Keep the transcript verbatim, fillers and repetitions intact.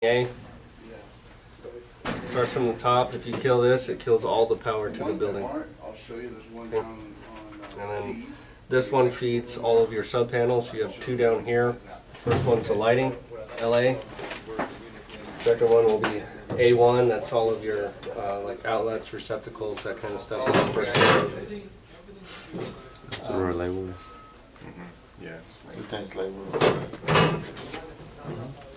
A. Starts from the top. If you kill this, it kills all the power to the building. I'll show you. There's one down on, and then this one feeds all of your sub panels. You have two down here. First one's the lighting, L A. Second one will be A one. That's all of your uh, like outlets, receptacles, that kind of stuff. It's a relay. Mm-hmm. Yeah. It thing's labeled.